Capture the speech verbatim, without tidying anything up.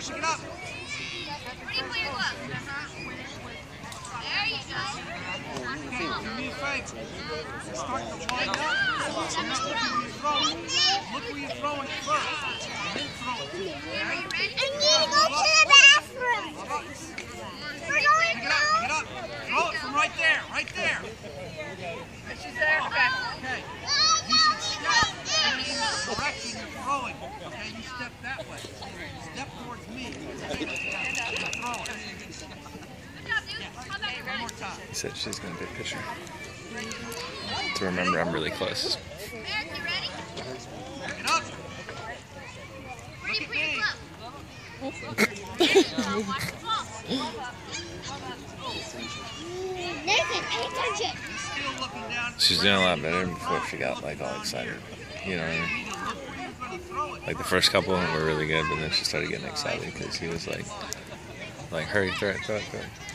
Shake it up. Where do you put your glove? There you go. Okay, do me a favor. Start to wind up. And look where you're throwing. Look where you're throwing it first. And then throw it. Okay? Are you ready? I need to go to the bathroom. We're going Pick it up, pick it up. Throw it from right there, right there. She's there? Okay. Okay. You should step in the direction you're throwing. Okay, you step that way. Step towards me. And throw it. Good job, dude. How about One more time. He said she's going to be a pitcher. To remember, I'm really close. Eric, you ready? Pick it up. Where do you put your glove? Watch the ball. Nathan, pay attention. Still looking down. She's doing a lot better than before she got like all excited. You know what I mean? Look where you're going to throw it. Like the first couple were really good, but then she started getting excited because he was like, like hurry, throw it, throw it, throw it.